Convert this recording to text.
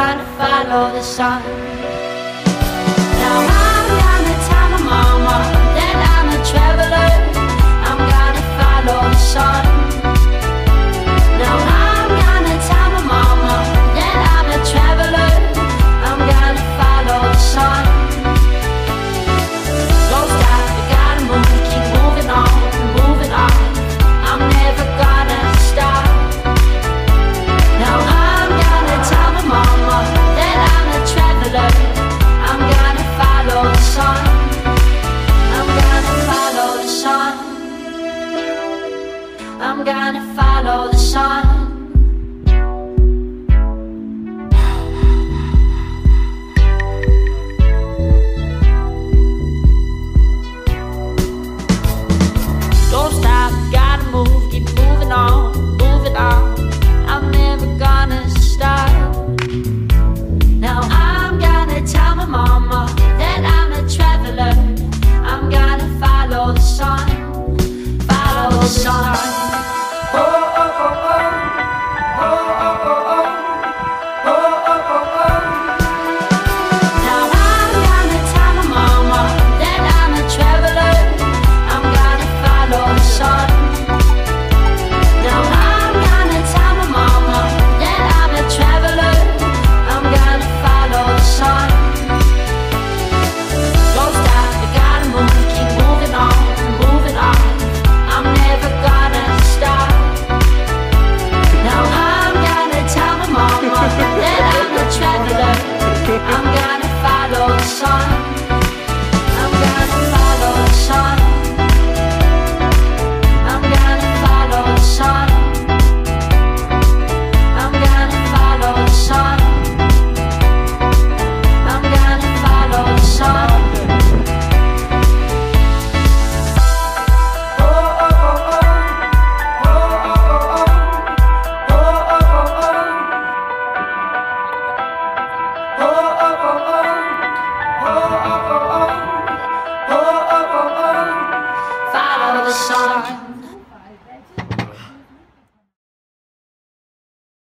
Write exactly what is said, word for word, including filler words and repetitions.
gonna follow the sun. Now I'm gonna tell my mama that I'm a traveler. I'm gonna follow the sun. Now I'm gonna tell my mama that I'm a traveler. I'm gonna follow the sun. Don't stop, you gotta move, keep moving on, moving on. I'm never gonna stop. Now I'm gonna tell my mama that I'm a traveler. I'm gonna follow the sun. I'm gonna follow the sun. I'm gonna follow the sun. Don't stop, gotta move, keep moving on, moving on. I'm never gonna stop. Now I'm gonna tell my mama that I'm a traveler. I'm gonna follow the sun, follow the sun. Oh, oh, oh, oh. Oh, oh, oh, oh. Oh, oh, oh, oh. Now I'm gonna tell my mama that I'm a traveler. I'm gonna follow the sun. Now I'm gonna tell my mama that I'm a traveler. I'm gonna follow the sun. Don't stop, you gotta move, keep moving on, moving on. I'm never gonna stop. Now I'm gonna tell my mama that I'm a traveler. I'm